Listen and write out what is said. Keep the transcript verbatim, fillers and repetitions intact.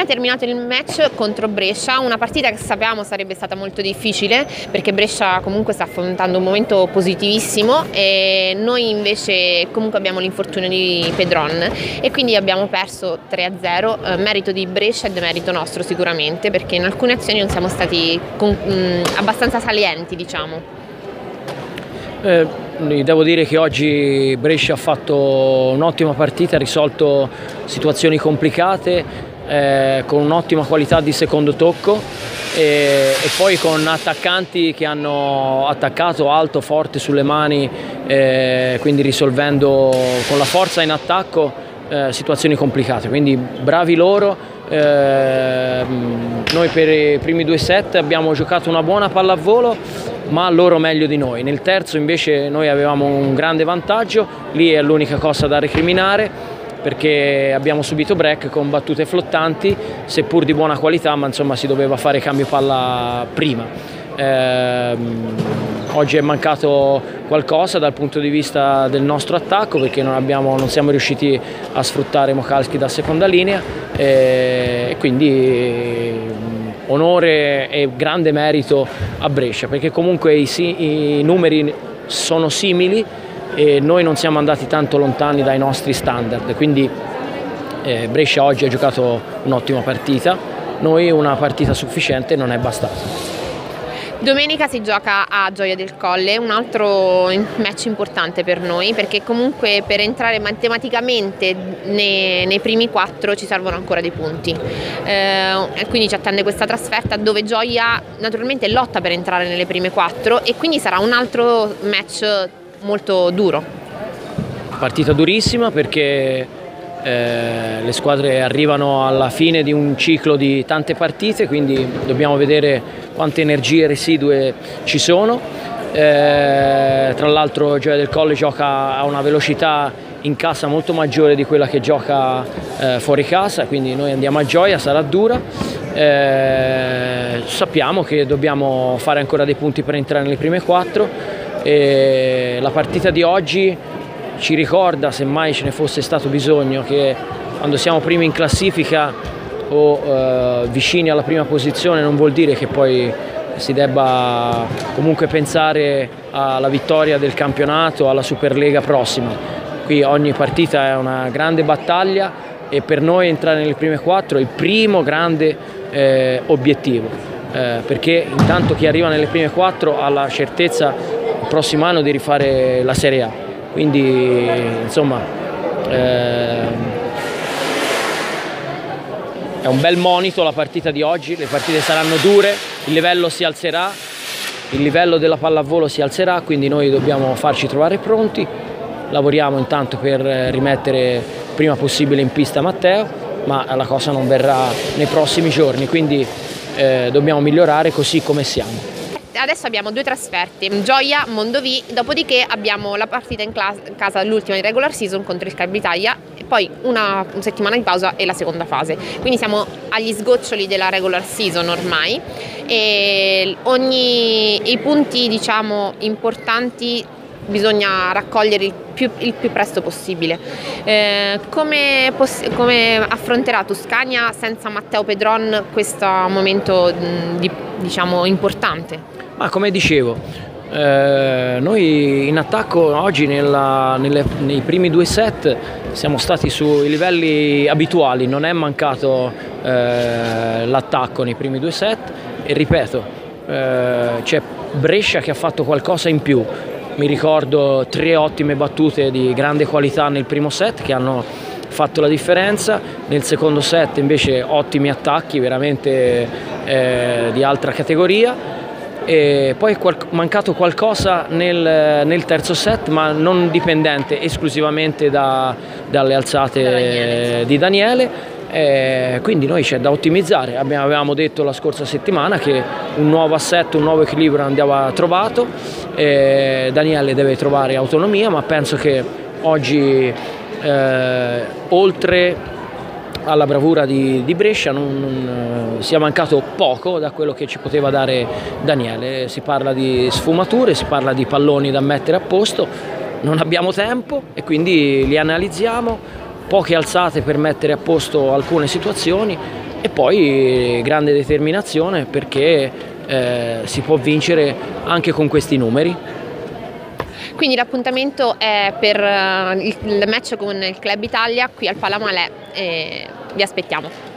terminato il match contro Brescia, una partita che sapevamo sarebbe stata molto difficile perché Brescia comunque sta affrontando un momento positivissimo e noi invece comunque abbiamo l'infortunio di Pedron e quindi abbiamo perso tre a zero, eh, merito di Brescia e demerito nostro sicuramente, perché in alcune azioni non siamo stati con, mh, abbastanza salienti, diciamo. Eh, devo dire che oggi Brescia ha fatto un'ottima partita, ha risolto situazioni complicate eh, con un'ottima qualità di secondo tocco e, e poi con attaccanti che hanno attaccato alto, forte sulle mani, eh, quindi risolvendo con la forza in attacco eh, situazioni complicate, quindi bravi loro. Eh, noi per i primi due set abbiamo giocato una buona pallavolo, ma loro meglio di noi. Nel terzo invece noi avevamo un grande vantaggio, lì è l'unica cosa da recriminare perché abbiamo subito break con battute flottanti, seppur di buona qualità, ma insomma si doveva fare cambio palla prima. Eh, oggi è mancato qualcosa dal punto di vista del nostro attacco perché non, abbiamo, non siamo riusciti a sfruttare Mokalski da seconda linea e quindi onore e grande merito a Brescia perché comunque i, i numeri sono simili e noi non siamo andati tanto lontani dai nostri standard, quindi eh, Brescia oggi ha giocato un'ottima partita, noi una partita sufficiente non è bastata. Domenica si gioca a Gioia del Colle, un altro match importante per noi perché comunque per entrare matematicamente nei, nei primi quattro ci servono ancora dei punti, eh, quindi ci attende questa trasferta dove Gioia naturalmente lotta per entrare nelle prime quattro e quindi sarà un altro match molto duro. Partita durissima perché Eh, le squadre arrivano alla fine di un ciclo di tante partite, quindi dobbiamo vedere quante energie residue ci sono. Eh, tra l'altro Gioia del Colle gioca a una velocità in casa molto maggiore di quella che gioca eh, fuori casa, quindi noi andiamo a Gioia, sarà dura. Eh, sappiamo che dobbiamo fare ancora dei punti per entrare nelle prime quattro. E la partita di oggi ci ricorda, se mai ce ne fosse stato bisogno, che quando siamo primi in classifica o eh, vicini alla prima posizione non vuol dire che poi si debba comunque pensare alla vittoria del campionato, alla Superlega prossima. Qui ogni partita è una grande battaglia e per noi entrare nelle prime quattro è il primo grande eh, obiettivo, eh, perché intanto chi arriva nelle prime quattro ha la certezza il prossimo anno di rifare la Serie A. Quindi insomma eh, è un bel monito la partita di oggi, le partite saranno dure, il livello si alzerà, il livello della pallavolo si alzerà, quindi noi dobbiamo farci trovare pronti, lavoriamo intanto per rimettere prima possibile in pista Matteo, ma la cosa non verrà nei prossimi giorni, quindi eh, dobbiamo migliorare così come siamo. Adesso abbiamo due trasferte, Gioia, Mondovì, dopodiché abbiamo la partita in casa, l'ultima di regular season contro il Club Italia e poi una, una settimana di pausa e la seconda fase. Quindi siamo agli sgoccioli della regular season ormai e ogni, i punti diciamo importanti bisogna raccogliere il più, il più presto possibile. Eh, come, come affronterà Tuscania senza Matteo Pedron questo momento di, diciamo, importante? Ma come dicevo, eh, noi in attacco oggi nella, nelle, nei primi due set siamo stati sui livelli abituali, non è mancato eh, l'attacco nei primi due set e ripeto, eh, c'è Brescia che ha fatto qualcosa in più. Mi ricordo tre ottime battute di grande qualità nel primo set che hanno fatto la differenza, nel secondo set invece ottimi attacchi veramente eh, di altra categoria. E poi è mancato qualcosa nel, nel terzo set, ma non dipendente esclusivamente da, dalle alzate da Daniele. di Daniele, eh, quindi noi c'è da ottimizzare. Abbiamo, avevamo detto la scorsa settimana che un nuovo assetto, un nuovo equilibrio andava trovato, eh, Daniele deve trovare autonomia, ma penso che oggi eh, oltre alla bravura di, di Brescia non, non, sia mancato poco da quello che ci poteva dare Daniele. Si parla di sfumature, si parla di palloni da mettere a posto, non abbiamo tempo e quindi li analizziamo, poche alzate per mettere a posto alcune situazioni e poi grande determinazione, perché eh, si può vincere anche con questi numeri. Quindi l'appuntamento è per il match con il Club Italia qui al Palamalè e vi aspettiamo.